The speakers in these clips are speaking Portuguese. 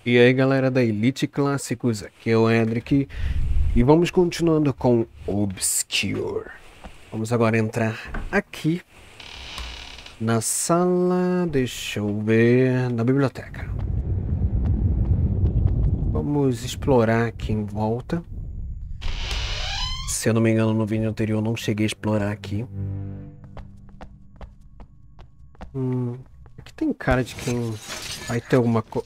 E aí galera da Elite Clássicos, aqui é o Edric e vamos continuando com Obscure. Vamos agora entrar aqui na sala, deixa eu ver, na biblioteca. Vamos explorar aqui em volta. Se eu não me engano, no vídeo anterior eu não cheguei a explorar aqui. Aqui tem cara de quem vai ter alguma coisa.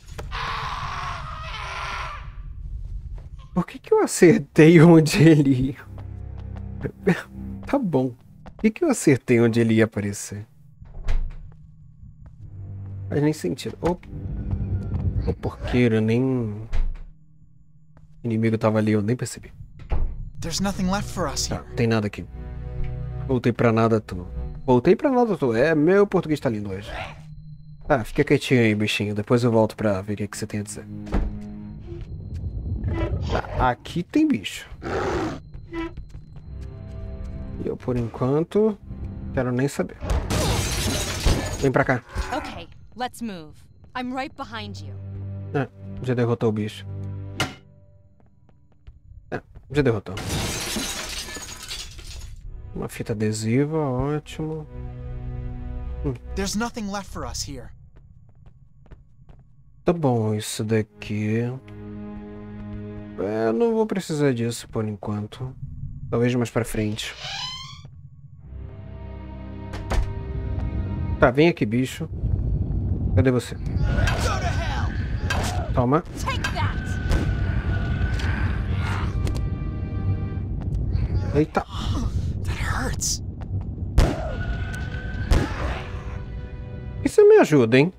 Por que eu acertei onde ele ia? Tá bom. Por que eu acertei onde ele ia aparecer? Faz nem sentido. O porqueiro, nem... O inimigo tava ali, eu nem percebi. Tá, tem nada aqui. Voltei pra nada tu. Voltei pra nada tu. É, meu português tá lindo hoje. Tá, fica quietinho aí, bichinho. Depois eu volto pra ver o que você tem a dizer. Tá, aqui tem bicho. E eu, por enquanto, quero nem saber. Vem pra cá. Okay, let's move. I'm right behind you. Já derrotou o bicho. Já derrotou. Uma fita adesiva, ótimo. There's nothing left for us here. Tá bom, isso daqui... Eu não vou precisar disso por enquanto. Talvez mais pra frente. Tá, vem aqui, bicho. Cadê você? Toma. Eita. That hurts. Isso me ajuda, hein?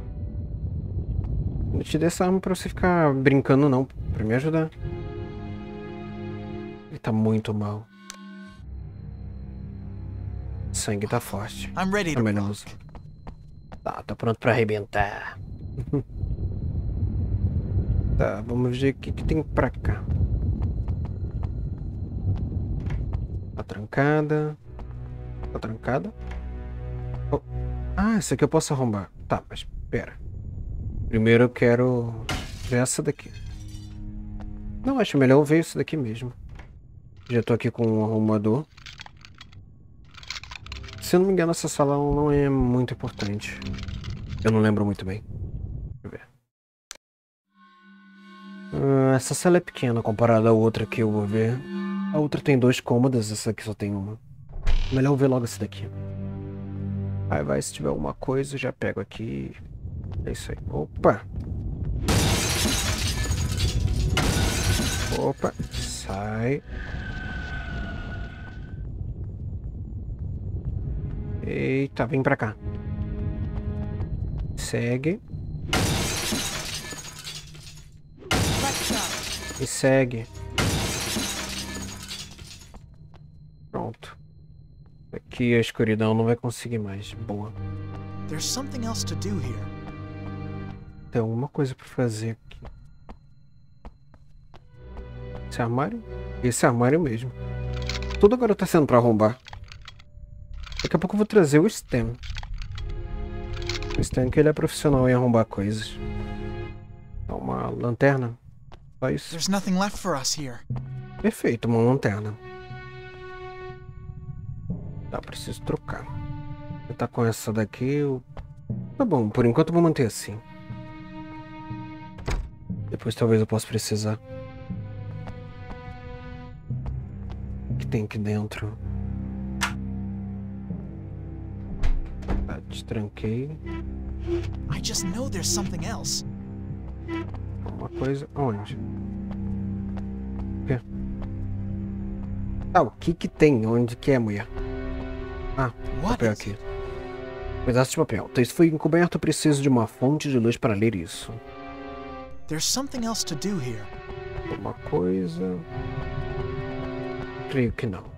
Não te dei essa arma pra você ficar brincando, não. Pra me ajudar. Ele tá muito mal. O sangue tá forte. I'm ready to melhor usar. Tá pronto pra arrebentar. Tá, vamos ver o que tem pra cá. Tá trancada. Tá trancada? Oh. Ah, essa aqui eu posso arrombar. Tá, mas pera. Primeiro eu quero ver essa daqui. Não, acho melhor eu ver isso daqui mesmo. Já tô aqui com um arrumador. Se eu não me engano, essa sala não é muito importante. Eu não lembro muito bem. Deixa eu ver. Essa sala é pequena comparada à outra que eu vou ver. A outra tem 2 cômodas, essa aqui só tem uma. Melhor eu ver logo essa daqui. Aí vai, se tiver alguma coisa, eu já pego aqui. É isso aí. Opa! Opa! Sai! Eita, vem pra cá. Segue. E segue. Pronto. Aqui a escuridão não vai conseguir mais. Boa. There's something else to do here. Tem alguma coisa pra fazer aqui. Esse armário? Esse armário mesmo. Tudo agora tá sendo pra arrombar. Daqui a pouco eu vou trazer o Stan. O Stan que ele é profissional em arrombar coisas. Dá uma lanterna. Só isso. There's nothing left for us here. Perfeito, uma lanterna. Tá, preciso trocar. Eu tá com essa daqui. Tá bom, por enquanto eu vou manter assim. Depois talvez eu possa precisar. O que tem aqui dentro? Tá, destranquei. I just know there's something else. Uma coisa... Onde? O quê? Ah, o que tem? Onde que é, mulher? Ah, papel aqui. Pedaço de papel. O texto foi encoberto, preciso de uma fonte de luz para ler isso. There's something else to do here. Uma coisa... Creio que não.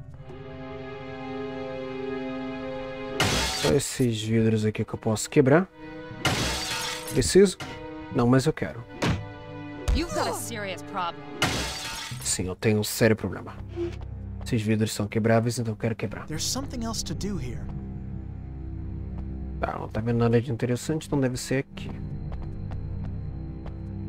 Só esses vidros aqui que eu posso quebrar. Preciso? Não, mas eu quero. You've got a serious problem. Sim, eu tenho um sério problema. Esses vidros são quebráveis, então eu quero quebrar. There's something else to do here. Tá, não tá vendo nada de interessante, então deve ser aqui.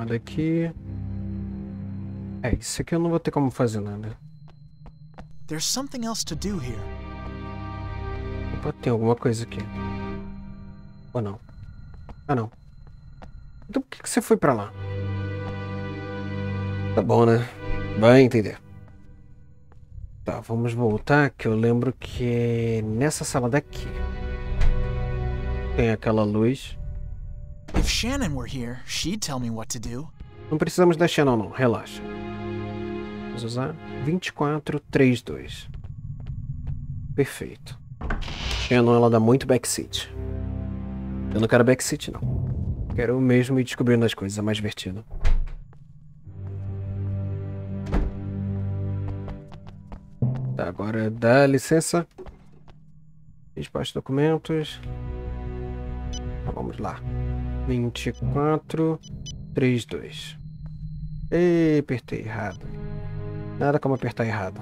nada aqui. É, isso aqui eu não vou ter como fazer nada. There's something else to do here. Opa, tem alguma coisa aqui. Ou não? Ah, não. Então por que você foi pra lá? Tá bom, né? Vai entender. Tá, vamos voltar, que eu lembro que é nessa sala daqui. Tem aquela luz. If Shannon were here, she'd tell me what to do. Não precisamos da Shannon, não. Relaxa. Vamos usar 2432. Perfeito. Shannon, ela dá muito backseat. Eu não quero backseat, não. Quero mesmo ir descobrindo as coisas, é mais divertido. Tá, agora dá licença. Espaço documentos. Tá, vamos lá. 2432. Ei, apertei errado. Nada como apertar errado.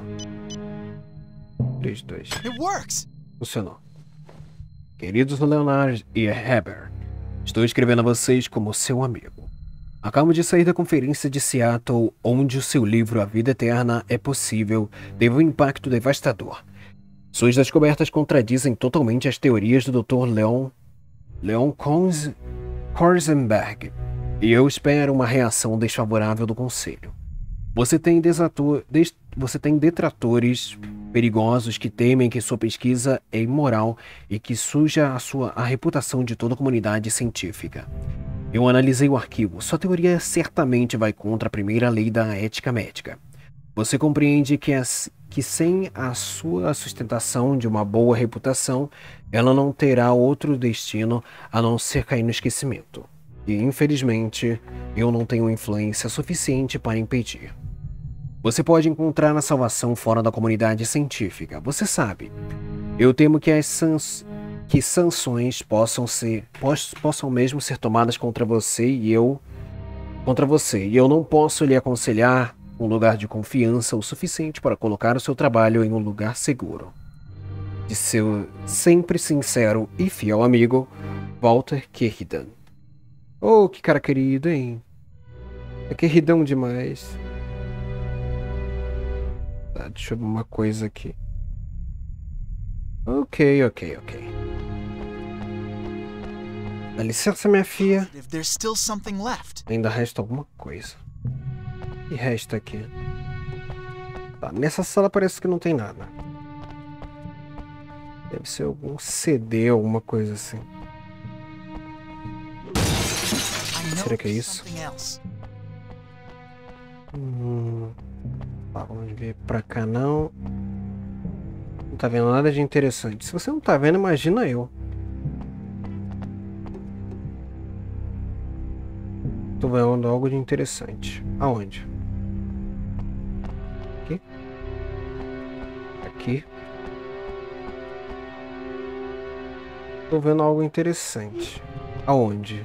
32. It works. Funcionou. Queridos Leonard e Heber, estou escrevendo a vocês como seu amigo. Acabo de sair da conferência de Seattle, onde o seu livro A Vida Eterna é Possível teve um impacto devastador. Suas descobertas contradizem totalmente as teorias do Dr. Leon Korzenberg, e eu espero uma reação desfavorável do Conselho. Você tem detratores perigosos que temem que sua pesquisa é imoral e que suja a reputação de toda a comunidade científica. Eu analisei o arquivo. Sua teoria certamente vai contra a primeira lei da ética médica. Você compreende que sem a sua sustentação de uma boa reputação, ela não terá outro destino a não ser cair no esquecimento. E, infelizmente, eu não tenho influência suficiente para impedir. Você pode encontrar a salvação fora da comunidade científica. Você sabe. Eu temo que sanções possam mesmo ser tomadas contra você e eu não posso lhe aconselhar um lugar de confiança o suficiente para colocar o seu trabalho em um lugar seguro. De seu sempre sincero e fiel amigo, Walter Kerridan. Oh, que cara querido, hein? É queridão demais. Tá, deixa eu ver uma coisa aqui. Ok. Dá licença, minha filha. Ainda resta alguma coisa. E resta aqui. Tá, nessa sala parece que não tem nada. Deve ser algum CD, alguma coisa assim. Será que é isso? Tá, vamos ver pra cá não. Não tá vendo nada de interessante. Se você não tá vendo, imagina eu. Tô vendo algo de interessante. Aonde? Aqui? Aqui? Tô vendo algo interessante. Aonde?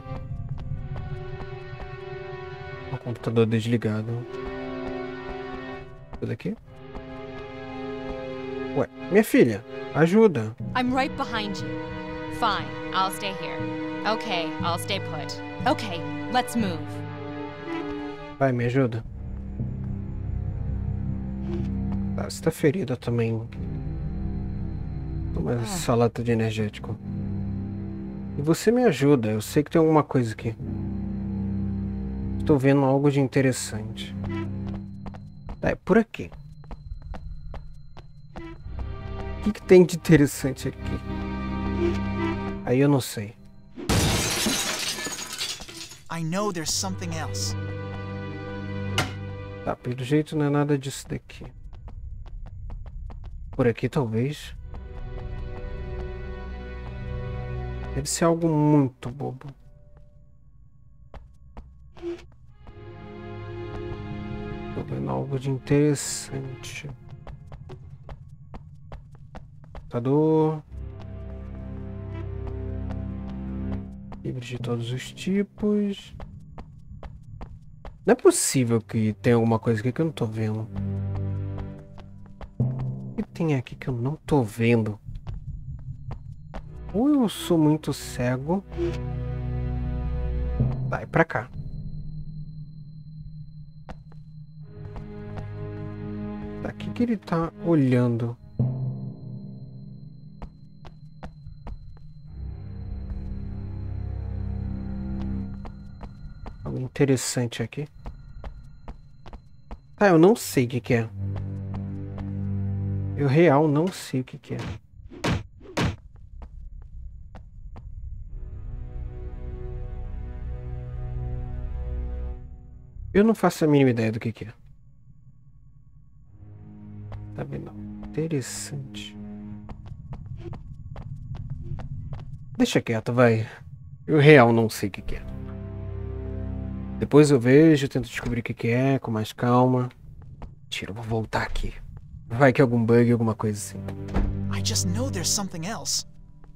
O computador desligado. Tudo aqui? Ué, minha filha, ajuda. I'm right behind you. Fine, I'll stay here. Okay, I'll stay put. Okay, let's move. Vai, me ajuda. Tá, você tá ferida também. Toma essa lata de energético. E você me ajuda, eu sei que tem alguma coisa aqui. Estou vendo algo de interessante. Tá, é por aqui. O que tem de interessante aqui? Aí eu não sei. I know there's something else. Tá, pelo jeito não é nada disso daqui. Por aqui talvez. Deve ser algo muito bobo. Tô vendo algo de interessante. Computador. Livros de todos os tipos. Não é possível que tenha alguma coisa aqui que eu não tô vendo. O que tem aqui que eu não tô vendo? Ou eu sou muito cego. Vai pra cá. Tá, o que ele tá olhando? Algo interessante aqui. Tá, eu não sei o que é. Eu real não sei o que é. Eu não faço a mínima ideia do que é. Tá vendo? Interessante. Deixa quieto, vai. Eu real não sei o que é. Depois eu vejo, tento descobrir o que é, com mais calma. Mentira, eu vou voltar aqui. Vai que algum bug, alguma coisa assim. I just know there's something else.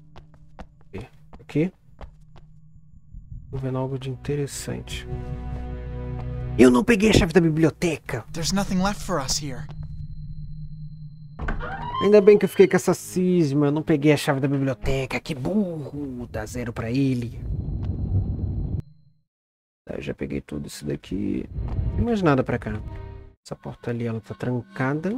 Aqui. Tô vendo algo de interessante. Eu não peguei a chave da biblioteca. There's nothing left for us here. Ainda bem que eu fiquei com essa cisma. Eu não peguei a chave da biblioteca. Que burro. Dá 0 pra ele. Tá, eu já peguei tudo isso daqui. Não tem mais nada pra cá. Essa porta ali, ela tá trancada.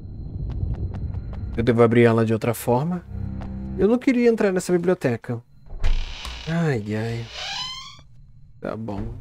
Eu devo abrir ela de outra forma. Eu não queria entrar nessa biblioteca. Ai, ai. Tá bom.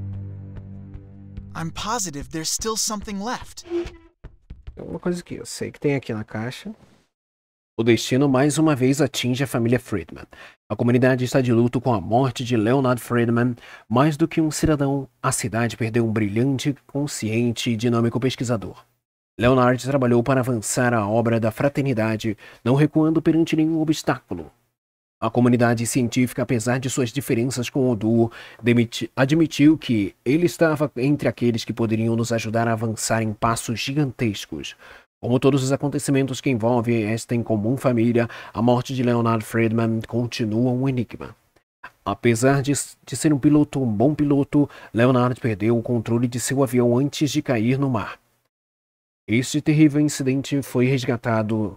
I'm positive there's still something left. Tem uma coisa que eu sei que tem aqui na caixa. O destino mais uma vez atinge a família Friedman. A comunidade está de luto com a morte de Leonard Friedman. Mais do que um cidadão, a cidade perdeu um brilhante, consciente e dinâmico pesquisador. Leonard trabalhou para avançar a obra da fraternidade, não recuando perante nenhum obstáculo. A comunidade científica, apesar de suas diferenças com o duo, admitiu que ele estava entre aqueles que poderiam nos ajudar a avançar em passos gigantescos. Como todos os acontecimentos que envolvem esta incomum família, a morte de Leonard Friedman continua um enigma. Apesar de ser um bom piloto, Leonard perdeu o controle de seu avião antes de cair no mar. Este terrível incidente foi resgatado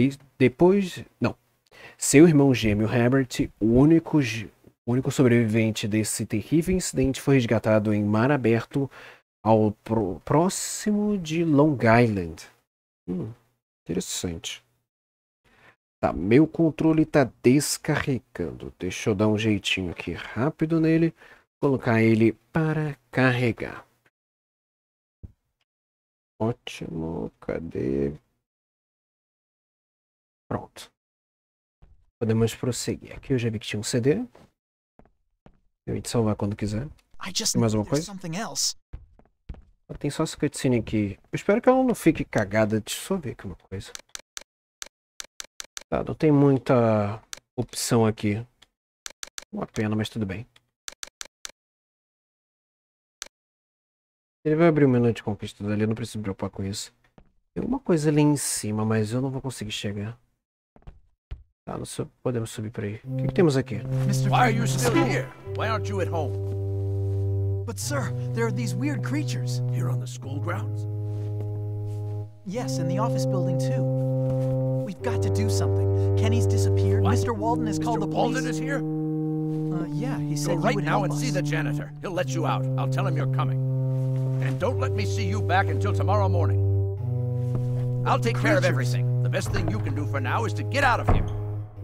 Seu irmão gêmeo Herbert, o único sobrevivente desse terrível incidente, foi resgatado em mar aberto próximo de Long Island. Interessante. Tá, meu controle tá descarregando. Deixa eu dar um jeitinho aqui rápido nele. Colocar ele para carregar. Ótimo, cadê? Pronto. Podemos prosseguir. Aqui eu já vi que tinha um CD. Eu te salvar quando quiser. Tem mais uma coisa? Tem só essa cutscene aqui. Eu espero que ela não fique cagada. Deixa eu só ver aqui uma coisa. Tá, não tem muita opção aqui. Uma pena, mas tudo bem. Ele vai abrir o menu de conquistas ali, eu não preciso me preocupar com isso. Tem uma coisa ali em cima, mas eu não vou conseguir chegar. Tá, podemos subir por aí. O que temos aqui? Why are you still here? Why aren't you at home? But sir, there are these weird creatures. Here on the school grounds? Yes, in the office building too. We've got to do something. Kenny's disappeared. What? Mr. Walden has called the police. Mr. Walden is here? Yeah, he said Go right he would now help and us. see the janitor. He'll let you out. I'll tell him you're coming. And don't let me see you back until tomorrow morning. I'll take care of everything. The best thing you can do for now is to get out of here.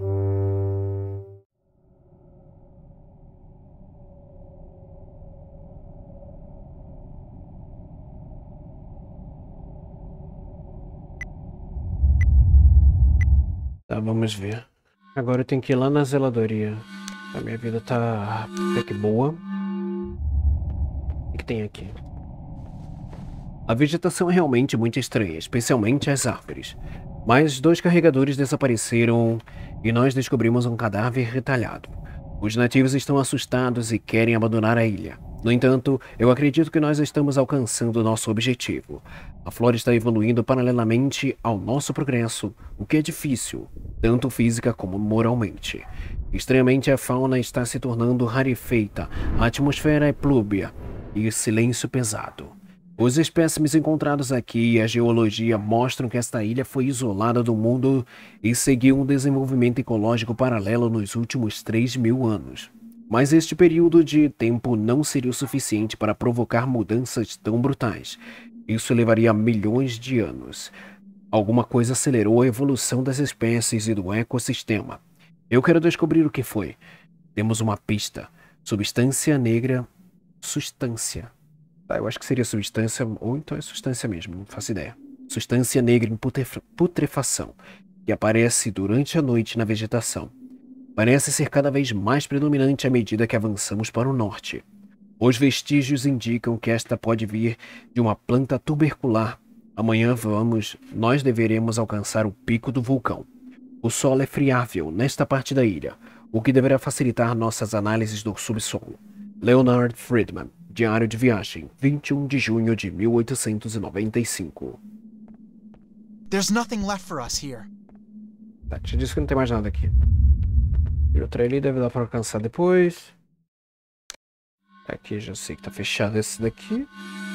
Tá, vamos ver. Agora eu tenho que ir lá na zeladoria. A minha vida tá até que boa. O que tem aqui? A vegetação é realmente muito estranha, especialmente as árvores. Mas 2 carregadores desapareceram e nós descobrimos um cadáver retalhado. Os nativos estão assustados e querem abandonar a ilha. No entanto, eu acredito que nós estamos alcançando nosso objetivo. A flora está evoluindo paralelamente ao nosso progresso, o que é difícil, tanto física como moralmente. Estranhamente, a fauna está se tornando rarefeita, a atmosfera é plúbia e silêncio pesado. Os espécimes encontrados aqui e a geologia mostram que esta ilha foi isolada do mundo e seguiu um desenvolvimento ecológico paralelo nos últimos 3.000 anos. Mas este período de tempo não seria o suficiente para provocar mudanças tão brutais. Isso levaria milhões de anos. Alguma coisa acelerou a evolução das espécies e do ecossistema. Eu quero descobrir o que foi. Temos uma pista. Substância negra. Substância. Tá, eu acho que seria substância, ou então é substância mesmo, não faço ideia. Substância negra em putrefação, que aparece durante a noite na vegetação. Parece ser cada vez mais predominante à medida que avançamos para o norte. Os vestígios indicam que esta pode vir de uma planta tubercular. Amanhã nós deveremos alcançar o pico do vulcão. O solo é friável nesta parte da ilha, o que deverá facilitar nossas análises do subsolo. Leonard Friedman, Diário de Viagem, 21 de junho de 1895. There's nothing left for us here. Tá, te disse que não tem mais nada aqui. Outra ali deve dar para alcançar depois. Aqui já sei que tá fechado esse daqui.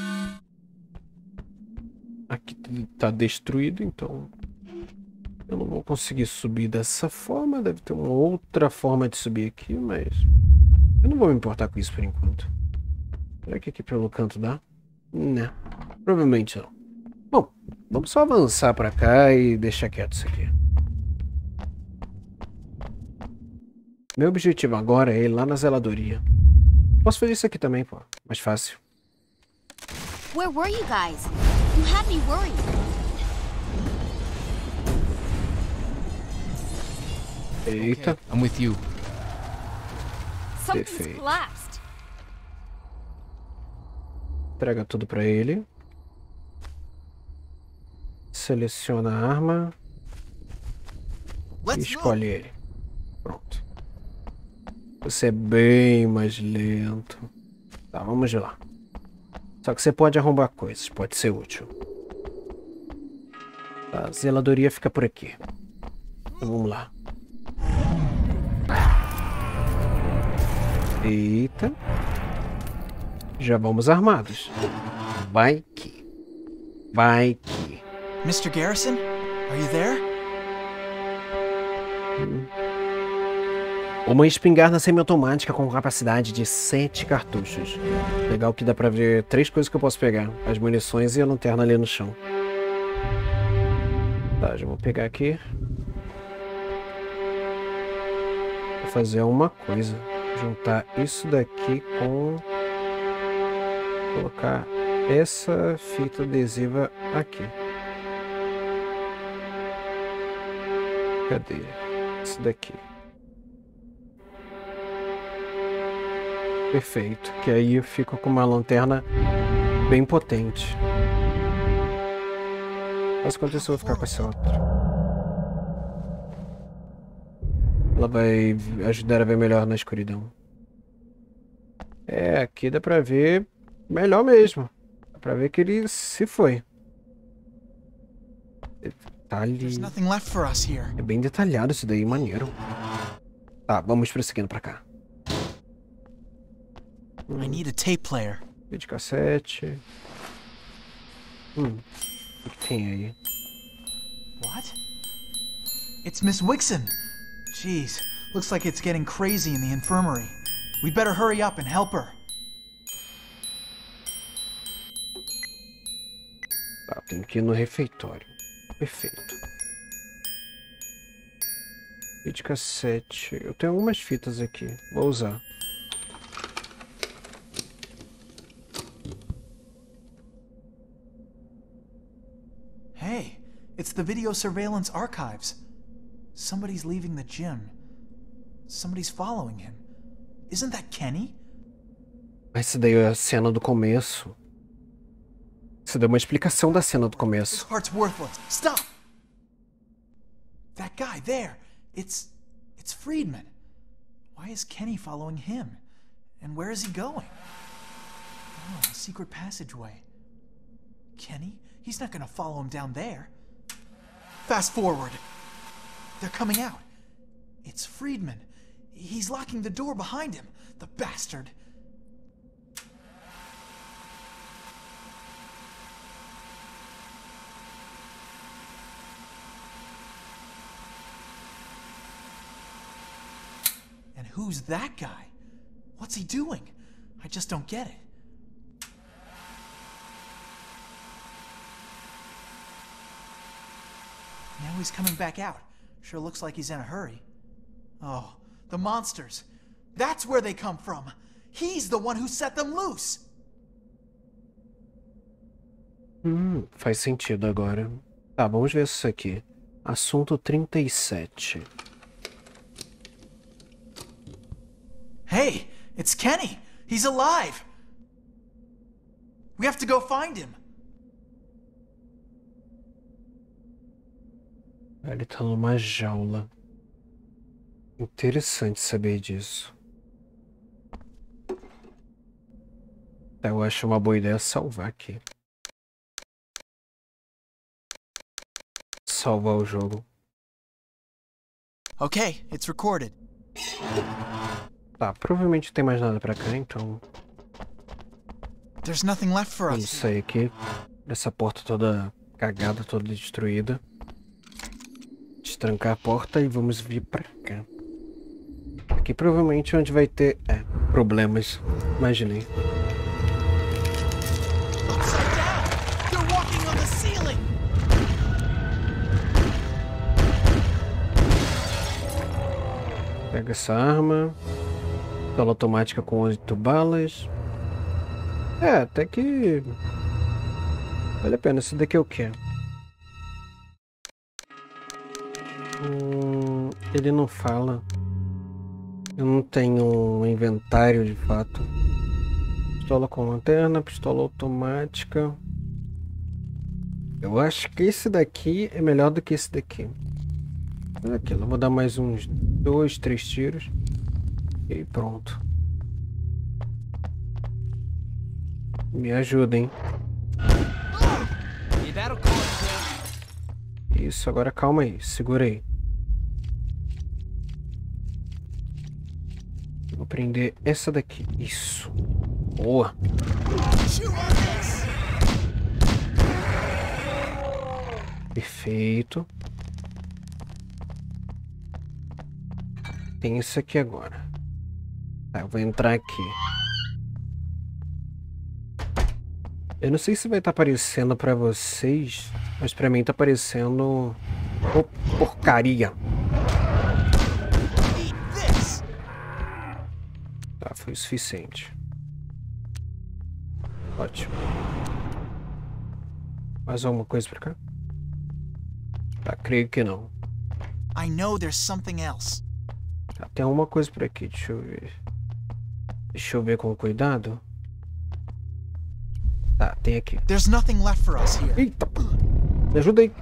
Aqui tá destruído, então eu não vou conseguir subir dessa forma. Deve ter uma outra forma de subir aqui, mas eu não vou me importar com isso por enquanto. Será que aqui pelo canto dá? Não, provavelmente não. Bom, vamos só avançar pra cá e deixar quieto isso aqui. Meu objetivo agora é ir lá na zeladoria. Posso fazer isso aqui também, pô. Mais fácil. Where were you guys? You had me worried. Eita. Okay, I'm with you. Something's Perfeito. collapsed. Entrega tudo pra ele. Seleciona a arma. E escolhe ele. Pronto. Você é bem mais lento. Tá, vamos lá. Só que você pode arrombar coisas, pode ser útil. Tá, a zeladoria fica por aqui. Então vamos lá. Eita. Já vamos armados. Vai que. Vai que. Mr. Garrison, are you there? Uma espingarda semiautomática com capacidade de 7 cartuchos. Legal que dá pra ver 3 coisas que eu posso pegar. As munições e a lanterna ali no chão. Tá, já vou pegar aqui. Vou fazer uma coisa. Juntar isso daqui com... Colocar essa fita adesiva aqui. Cadê? Esse daqui. Perfeito, que aí eu fico com uma lanterna bem potente. Mas enquanto isso eu vou ficar com essa outra. Ela vai ajudar a ver melhor na escuridão. É, aqui dá pra ver melhor mesmo. Dá pra ver que ele se foi. Detalhe... É bem detalhado isso daí, maneiro. Tá, vamos prosseguindo pra cá. I need a tape player. Videocassete. O que tem aí? What? It's Miss Wixon. Jeez, looks like it's getting crazy in the infirmary. We'd better hurry up and help her. Tá, tem que ir no refeitório. Perfeito. Videocassete. Eu tenho algumas fitas aqui. Vou usar. Hey, it's the video surveillance archives. Somebody's leaving the gym. Somebody's following him. Isn't that Kenny? Essa daí é a cena do começo. Isso deu uma explicação da cena do começo. This part's worthless. Stop! That guy there. It's Friedman. Why is Kenny following him? And where is he going? Oh, a secret passageway. Kenny? He's not gonna follow him down there. Fast forward. They're coming out. It's Friedman. He's locking the door behind him. The bastard. And who's that guy? What's he doing? I just don't get it. Oh, he's coming back out. Sure looks like he's in a hurry. Oh, the monsters. That's where they come from. He's the one who set them loose. Faz sentido agora. Tá, vamos ver isso aqui. Assunto 37. Hey, it's Kenny. He's alive. We have to go find him. Ele tá numa jaula. Interessante saber disso. Eu acho uma boa ideia salvar aqui. Salvar o jogo. Okay, it's recorded. Tá, provavelmente não tem mais nada pra cá, então... There's nothing left for Vamos us. sair aqui. Dessa porta toda cagada, toda destruída. Destrancar a porta e vamos vir pra cá. Aqui provavelmente é onde vai ter problemas. Imaginei. They're walking on the ceiling. Pega essa arma. Pistola automática com 8 balas. Até que... vale a pena. Esse daqui é o quê? Ele não fala. Eu não tenho um inventário de fato. Pistola com lanterna, pistola automática. Eu acho que esse daqui é melhor do que esse daqui. Olha aquilo, eu vou dar mais uns 2, 3 tiros. E pronto. Me ajuda, hein? Isso, agora calma aí, segura aí. Vou prender essa daqui. Isso. Boa. Perfeito. Tem esse aqui agora. Tá, eu vou entrar aqui. Eu não sei se vai estar aparecendo pra vocês, mas pra mim tá aparecendo... oh, porcaria. Tá, foi o suficiente. Ótimo. Mais alguma coisa pra cá? Tá, creio que não. I know there's something else. Tá, tem alguma coisa por aqui, deixa eu ver. Deixa eu ver com cuidado. Tá, tem aqui. There's nothing left for us here. Eita, me ajuda aí.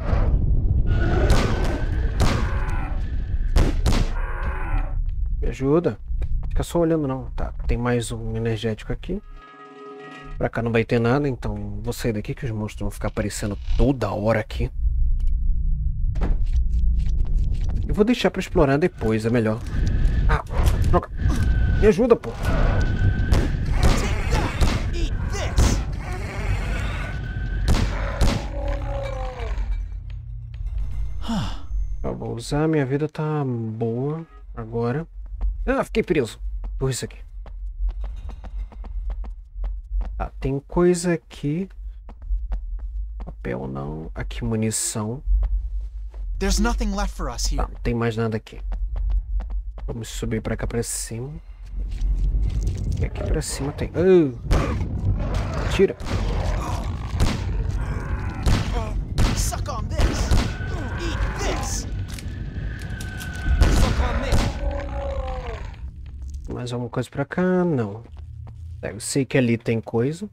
Me ajuda. Fica só olhando não. Tá, tem mais um energético aqui. Pra cá não vai ter nada, então vou sair daqui que os monstros vão ficar aparecendo toda hora aqui. Eu vou deixar pra explorar depois, é melhor. Ah, droga. Me ajuda, pô. Eu vou usar, minha vida tá boa agora. Ah, fiquei preso por isso aqui. Tá, tem coisa aqui. Papel não. Aqui munição. There's nothing left for us here. Tá, não tem mais nada aqui. Vamos subir pra cá pra cima. E aqui pra cima tem... oh! Tira. Suck on this. Eat this. Suck on this. Mais alguma coisa pra cá? Não. Tá, eu sei que ali tem coisa.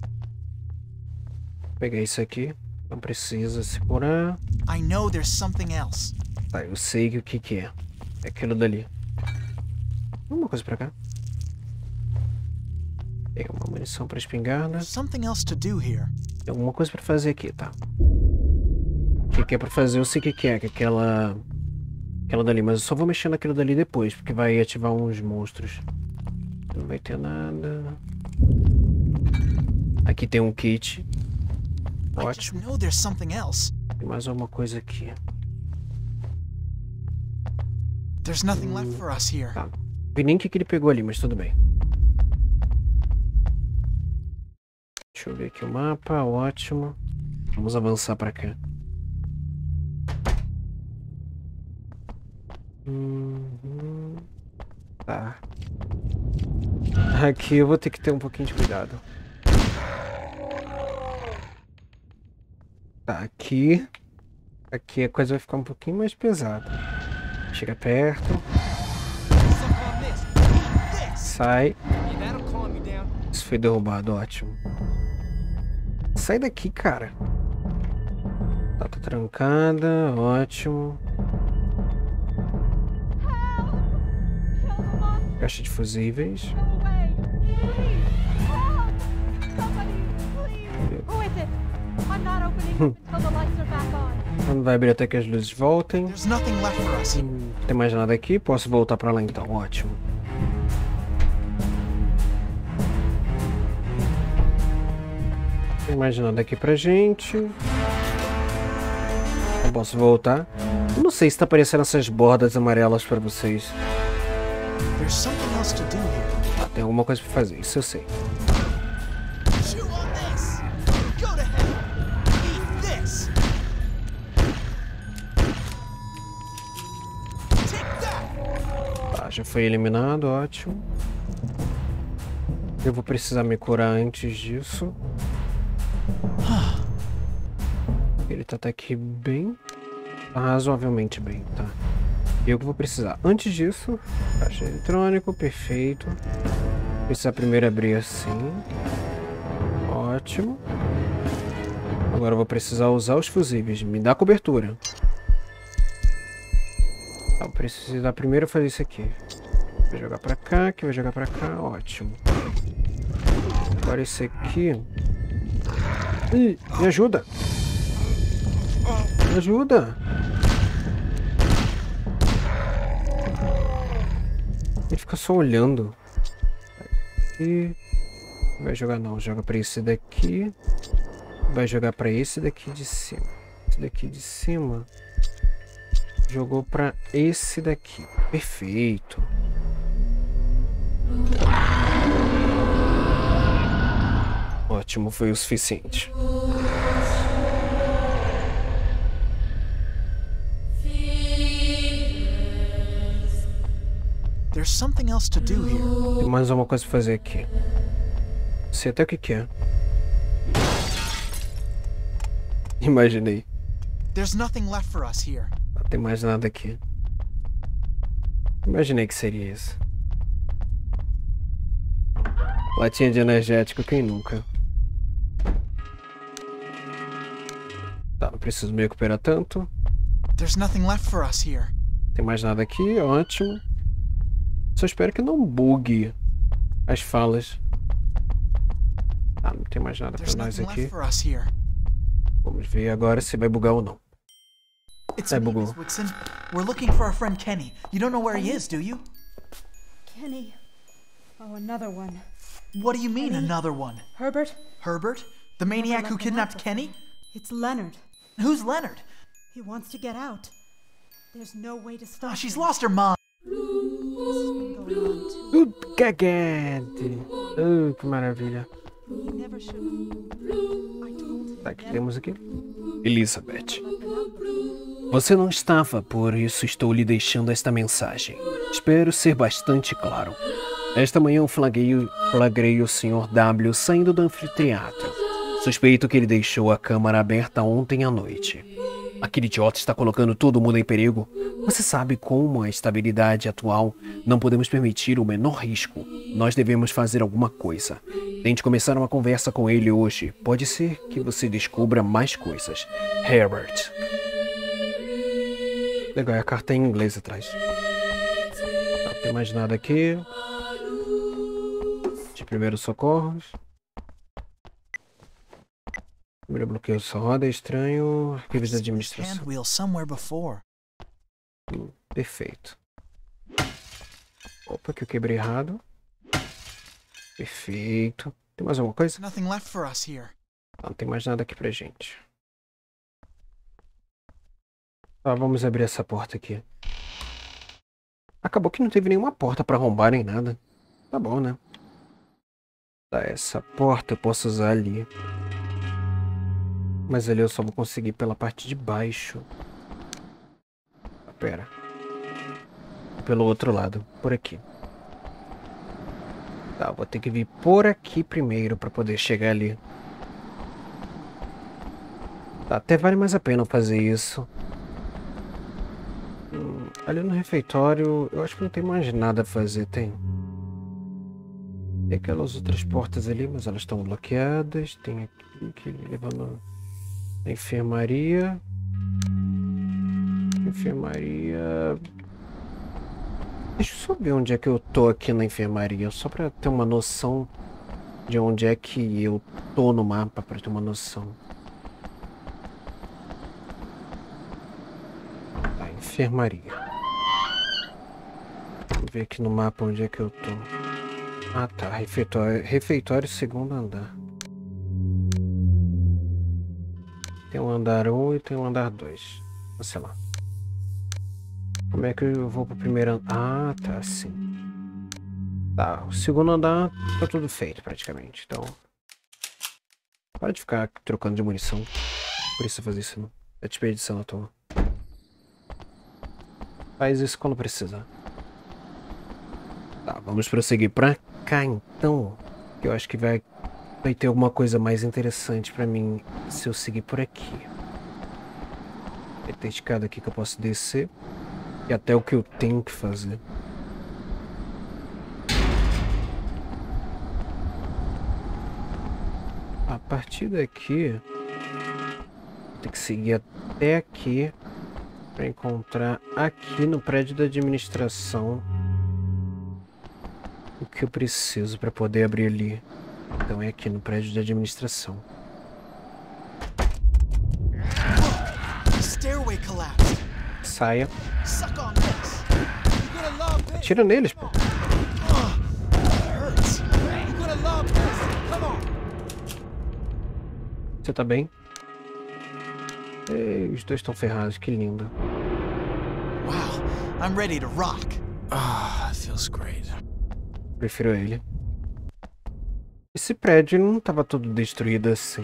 Vou pegar isso aqui. Não precisa se curar. I know there's something else. Tá, eu sei o que é. É aquilo dali. Uma coisa pra cá. Tem uma munição pra espingarda. Something else to do here. Tem alguma coisa pra fazer aqui, tá? O que é pra fazer? Eu sei o que é. Que é aquela dali. Mas eu só vou mexer naquilo dali depois. Porque vai ativar uns monstros. Não vai ter nada. Aqui tem um kit. Ótimo. Tem mais alguma coisa aqui. There's nothing left for us here. Tá. Não vi nem o que ele pegou ali, mas tudo bem. Deixa eu ver aqui o mapa. Ótimo. Vamos avançar pra cá. Tá. Aqui eu vou ter que ter um pouquinho de cuidado. Tá, aqui. Aqui a coisa vai ficar um pouquinho mais pesada. Chega perto. Sai. Isso foi derrubado, ótimo. Sai daqui, cara. Tá trancada, ótimo. Caixa de fusíveis. Não vai abrir até que as luzes voltem. Não tem mais nada aqui. Posso voltar pra lá então, ótimo. Não tem mais nada aqui pra gente. Eu posso voltar. Eu não sei se tá aparecendo essas bordas amarelas pra vocês. Ah, tem alguma coisa pra fazer, isso eu sei. Tá, já foi eliminado, ótimo. Eu vou precisar me curar antes disso. Ele tá até aqui bem. Tá razoavelmente bem, tá. Eu que vou precisar. Antes disso, caixa eletrônico, perfeito. Precisa primeiro abrir assim. Ótimo. Agora eu vou precisar usar os fusíveis. Me dá cobertura. Tá, eu preciso primeiro fazer isso aqui. Vai jogar pra cá, que vai jogar pra cá. Ótimo. Agora esse aqui. Ih, me ajuda. Me ajuda. Ele fica só olhando. Aqui. Vai jogar não, joga pra esse daqui. Vai jogar pra esse daqui de cima. Esse daqui de cima. Jogou pra esse daqui. Perfeito. Ótimo, foi o suficiente. There's something else to do here. Tem mais uma coisa pra fazer aqui. Não sei até o que é. Imaginei. There's nothing left for us here. Não tem mais nada aqui. Imaginei que seria isso. Latinha de energético, quem nunca? Tá, não preciso me recuperar tanto. There's nothing left for us here. Tem mais nada aqui, ótimo. Só espero que não bugue as falas. Ah, não tem mais nada pra nós aqui. Vamos ver agora se vai bugar ou não. Bugou. We're looking for our friend Kenny. You don't know where he is, do you? Kenny. Oh, another one. What do you mean, Kenny? another one? Herbert? Herbert? The maniac who kidnapped Kenny? It's Leonard. Who's Leonard? He wants to get out. There's no way to stop Oh, she's him. lost her mind. Cagante. Que maravilha. Tá, o que temos aqui? Elizabeth. Você não estava, por isso estou lhe deixando esta mensagem. Espero ser bastante claro. Esta manhã eu flagrei o Sr. W saindo do anfiteatro. Suspeito que ele deixou a câmara aberta ontem à noite. Aquele idiota está colocando todo mundo em perigo. Você sabe como a estabilidade atual não podemos permitir o menor risco. Nós devemos fazer alguma coisa. Tente começar uma conversa com ele hoje. Pode ser que você descubra mais coisas. Herbert. Legal, a carta em inglês atrás. Não tem mais nada aqui. De primeiros socorros. Primeiro bloqueio só roda, estranho. Arquivos de administração. Perfeito. Opa, que eu quebrei errado. Perfeito. Tem mais alguma coisa? Não tem mais nada aqui pra gente. Tá, vamos abrir essa porta aqui. Acabou que não teve nenhuma porta pra arrombar nem nada. Tá bom, né? Tá, essa porta eu posso usar ali. Mas ali eu só vou conseguir pela parte de baixo. Pera. pelo outro lado, por aqui. Tá, vou ter que vir por aqui primeiro para poder chegar ali. Tá, até vale mais a pena fazer isso. Ali no refeitório, eu acho que não tem mais nada a fazer, tem? Tem aquelas outras portas ali, mas elas estão bloqueadas. Tem aqui que levando a enfermaria. Enfermaria... Deixa eu só ver onde é que eu tô aqui na enfermaria, só pra ter uma noção de onde é que eu tô no mapa, pra ter uma noção. Tá, enfermaria. Vamos ver aqui no mapa onde é que eu tô. Ah tá, refeitório segundo andar. Tem o andar 1 e tem o andar 2. Sei lá. Como é que eu vou pro primeiro andar? Ah, tá, assim. Tá, o segundo andar tá tudo feito praticamente, então... Para de ficar trocando de munição. Por isso fazer isso, não. É desperdição à toa. Faz isso quando precisar. Tá, vamos prosseguir pra cá então. Eu acho que vai ter alguma coisa mais interessante pra mim se eu seguir por aqui. Tem escada aqui que eu posso descer. E até o que eu tenho que fazer. A partir daqui, vou ter que seguir até aqui para encontrar aqui no prédio da administração o que eu preciso para poder abrir ali. Então é aqui no prédio da administração. Saia. Atira neles, pô. Você tá bem? Ei, os dois estão ferrados, que lindo. Wow, I'm ready to rock. Ah, feels great. Prefiro ele. Esse prédio não estava todo destruído assim.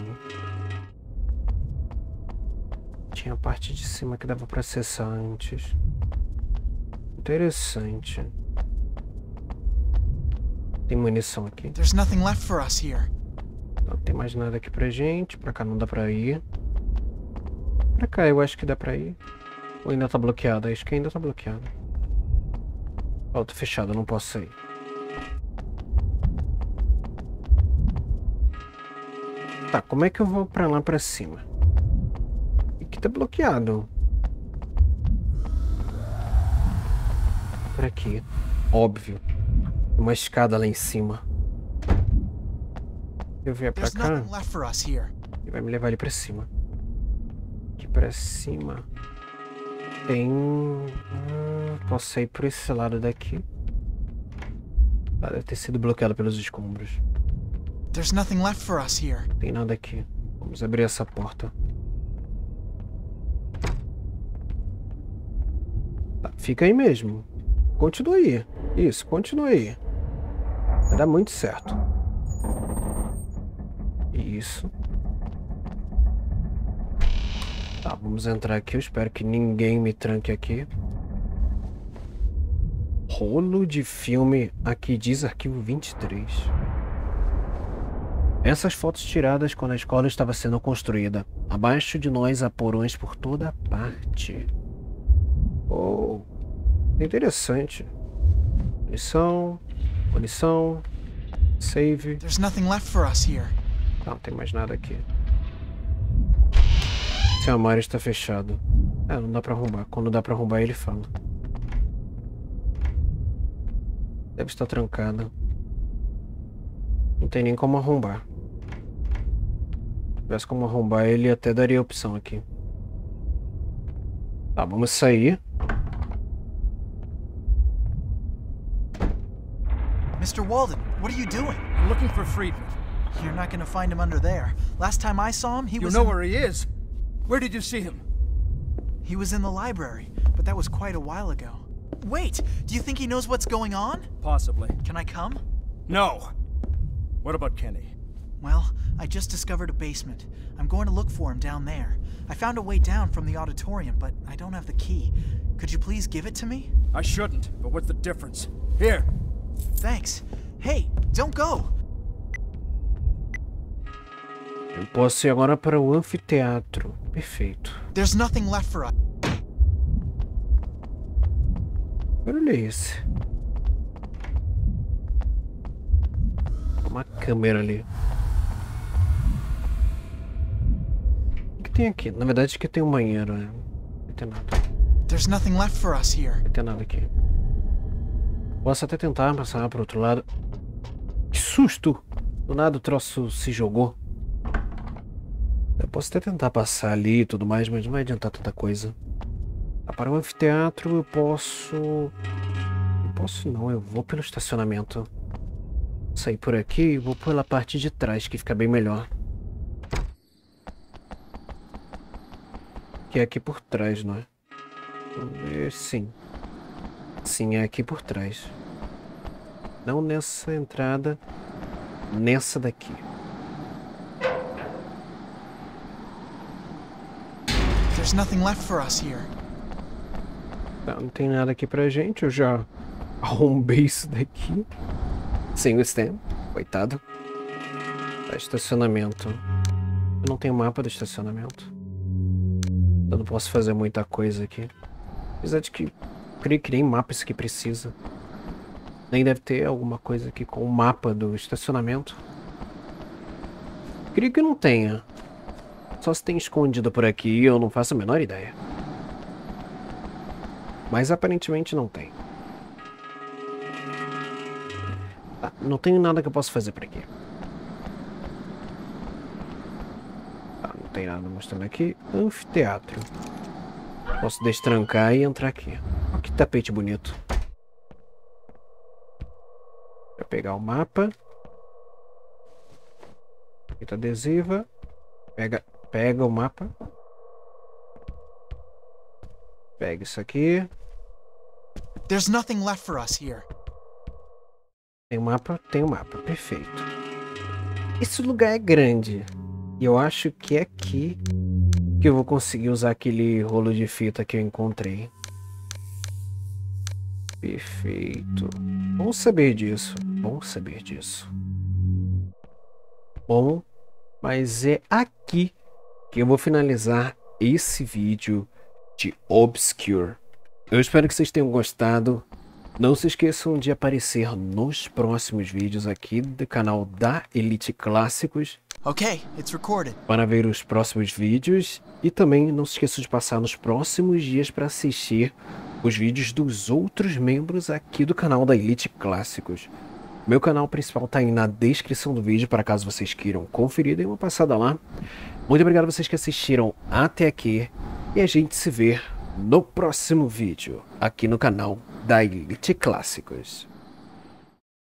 Tinha a parte de cima que dava para acessar antes. Interessante. Tem munição aqui. There's nothing left for us here. Não tem mais nada aqui pra gente. Pra cá não dá pra ir. Pra cá eu acho que dá pra ir. Ou ainda tá bloqueado? Acho que ainda tá bloqueado. Ó, tô fechado, não posso sair. Tá, como é que eu vou pra lá pra cima? Aqui tá bloqueado. Por aqui. Óbvio. Uma escada lá em cima. Eu vier pra cá. E vai me levar ali pra cima. Aqui pra cima. Tem... posso sair por esse lado daqui. Ah, deve ter sido bloqueado pelos escombros. There's nothing left for us here. Tem nada aqui. Vamos abrir essa porta. Tá, fica aí mesmo. Continua aí. Isso, continua aí. Vai dar muito certo. Isso. Tá, vamos entrar aqui. Eu espero que ninguém me tranque aqui. Rolo de filme. Aqui diz arquivo 23. Essas fotos tiradas quando a escola estava sendo construída. Abaixo de nós há porões por toda parte. Oh, interessante. Munição, munição, save. There's nothing left for us here. Não tem mais nada aqui. Esse armário está fechado. É, não dá pra arrombar. Quando dá pra arrombar ele fala. Deve estar trancado. Não tem nem como arrombar. Se tivesse como arrombar ele até daria opção aqui. Tá, vamos sair. Mr. Walden, what are you doing? I'm looking for Friedman. You're not going to find him under there. Last time I saw him, he was... You know where he is? Where did you see him? He was in the library, but that was quite a while ago. Wait, do you think he knows what's going on? Possibly. Can I come? No. What about Kenny? Well, I just discovered a basement. I'm going to look for him down there. I found a way down from the auditorium, but I don't have the key. Could you please give it to me? I shouldn't, but what's the difference? Here. Thanks. Hey, don't go! Eu posso ir agora para o anfiteatro. Perfeito. There's nothing left for us. Olha esse. Uma câmera ali. O que tem aqui? Na verdade aqui tem um banheiro, né? Não tem nada. There's nothing left for us here. Não tem nada aqui. Posso até tentar passar para o outro lado. Que susto! Do nada o troço se jogou. Eu posso até tentar passar ali e tudo mais, mas não vai adiantar tanta coisa. Para o anfiteatro eu posso... Eu posso não, eu vou pelo estacionamento. Sair por aqui e vou pela parte de trás, que fica bem melhor. Que é aqui por trás, não é? Sim. Sim, é aqui por trás. Não nessa entrada, nessa daqui. There's nothing left for us here. Não tem nada aqui pra gente, eu já arrombei isso daqui. Sem o Stan, coitado. Estacionamento. Eu não tenho mapa do estacionamento. Eu não posso fazer muita coisa aqui. Apesar de que creio que nem mapa isso aqui precisa. Nem deve ter alguma coisa aqui com o mapa do estacionamento. Creio que não tenha. Só se tem escondido por aqui, eu não faço a menor ideia. Mas aparentemente não tem. Tá, não tenho nada que eu possa fazer por aqui. Tá, não tem nada mostrando aqui. Anfiteatro. Posso destrancar e entrar aqui. Olha que tapete bonito. Vou pegar o mapa. Fita adesiva. Pega o mapa. Pega isso aqui. There's nothing left for us here. Tem um mapa? Tem um mapa. Perfeito. Esse lugar é grande. E eu acho que é aqui que eu vou conseguir usar aquele rolo de fita que eu encontrei. Perfeito. Bom saber disso. Bom saber disso. Bom, mas é aqui que eu vou finalizar esse vídeo de Obscure. Eu espero que vocês tenham gostado. Não se esqueçam de aparecer nos próximos vídeos aqui do canal da Elite Clássicos. Okay, it's recorded. Para ver os próximos vídeos. E também não se esqueçam de passar nos próximos dias para assistir os vídeos dos outros membros aqui do canal da Elite Clássicos. Meu canal principal está aí na descrição do vídeo para caso vocês queiram conferir. Dê uma passada lá. Muito obrigado a vocês que assistiram até aqui. E a gente se vê no próximo vídeo aqui no canal da Elite Clássicos.